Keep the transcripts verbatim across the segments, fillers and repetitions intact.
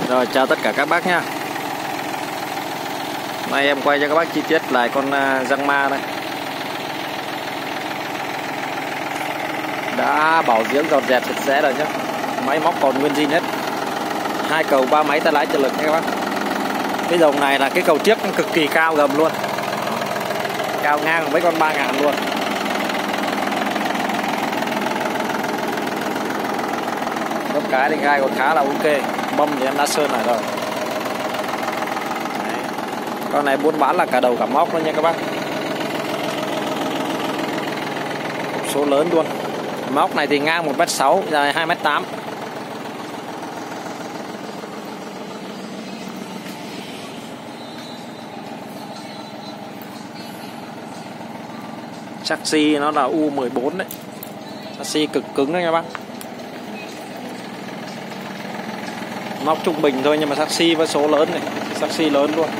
Rồi chào tất cả các bác nhá. Nay em quay cho các bác chi tiết lại con Giang Ma đây. Đã bảo dưỡng dọn dẹp sạch sẽ rồi nhá. Máy móc còn nguyên zin hết. Hai cầu ba máy tay lái trợ lực nha các bác. Cái dòng này là cái cầu trước cực kỳ cao gầm luôn. Cao ngang với con ba ngàn luôn. Gấp cái thì gai còn khá là ok. Bông thì em đã sơn lại rồi. Đấy. Con này buôn bán là cả đầu cả móc luôn nha các bác. Hộp số lớn luôn. Móc này thì ngang một mét sáu, dài hai mét tám. Chassis nó là U mười bốn đấy. Chassis cực cứng đấy nha bác. Móc trung bình thôi nhưng mà chassis với số lớn này, chassis lớn luôn.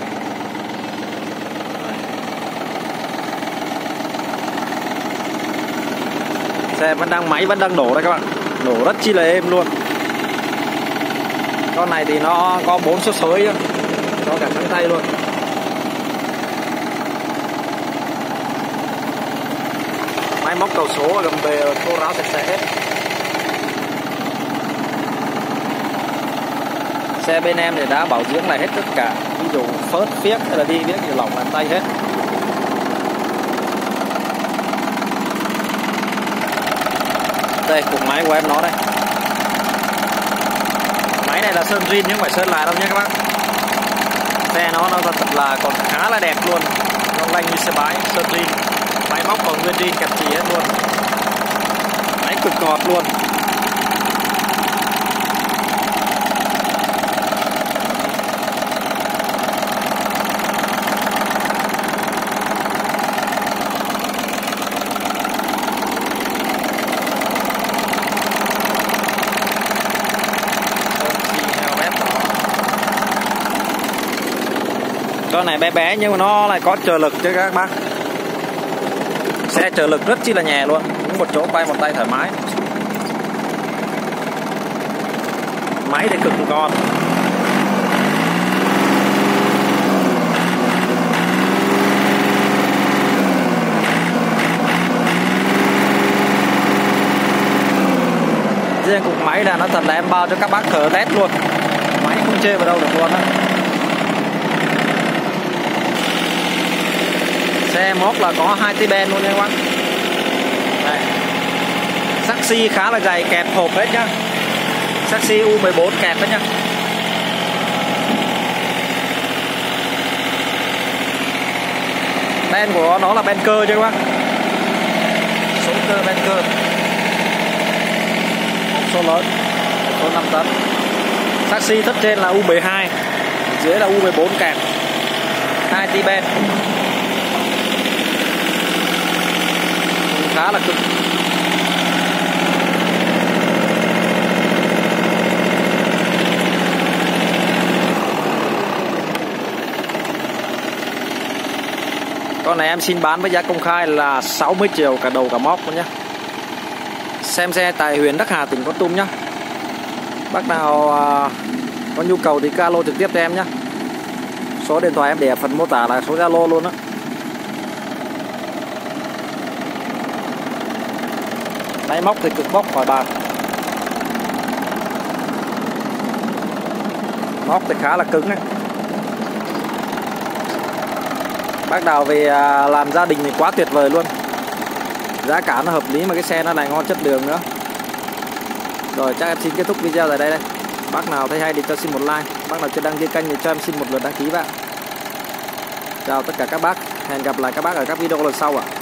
Xe vẫn đang máy vẫn đang đổ đây các bạn, đổ rất chi là êm luôn. Con này thì nó có bốn số sới nữa, có cả thắng tay luôn. Máy móc cầu số gầm bề khô ráo sạch sẽ hết. Xe bên em thì đã bảo dưỡng lại hết tất cả, ví dụ phớt phiếc hay là đi biết thì lỏng bàn tay hết. Đây cục máy của em nó đây. Máy này là sơn zin chứ không phải sơn lại đâu nha các bác. Xe nó nó thật là còn khá là đẹp luôn, nó lanh như xe bái, sơn zin. Máy móc còn nguyên zin kẹp chì hết luôn. Máy cực ngọt luôn. Con này bé bé nhưng mà nó lại có trợ lực chứ các bác. Xe trợ lực rất chi là nhẹ luôn, cũng một chỗ bay một tay thoải mái. Máy thì cực ngon. Riêng cục máy là nó thật là em bao cho các bác thử test luôn. Máy không chê vào đâu được luôn á. Xe móc là có hai tí ben luôn nha các bác. Đây. Chassis khá là dày, kẹp hộp hết nhá. Chassis U mười bốn kẹp hết nhá. Ben của nó là ben cơ chứ các bác. Số cơ ben cơ. Hộp số lớn, số năm tấn. Chassis tất trên là U mười hai, dưới là U mười bốn kẹp. hai tí ben. Khá là cực. Con này em xin bán với giá công khai là sáu mươi triệu cả đầu cả móc nhé. Xem xe tại huyện Đắc Hà, tỉnh Con Tum nhé. Bác nào à, có nhu cầu thì alo trực tiếp cho em nhé. Số điện thoại em để ở phần mô tả là số Zalo luôn á. Máy móc thì cực bóc khỏi bàn. Móc thì khá là cứng đấy. Bác nào về làm gia đình thì quá tuyệt vời luôn. Giá cả nó hợp lý mà cái xe nó lại ngon chất lượng nữa. Rồi chắc em xin kết thúc video tại đây đây. Bác nào thấy hay thì cho xin một like. Bác nào chưa đăng ký kênh thì cho em xin một lượt đăng ký vào. Chào tất cả các bác. Hẹn gặp lại các bác ở các video lần sau ạ.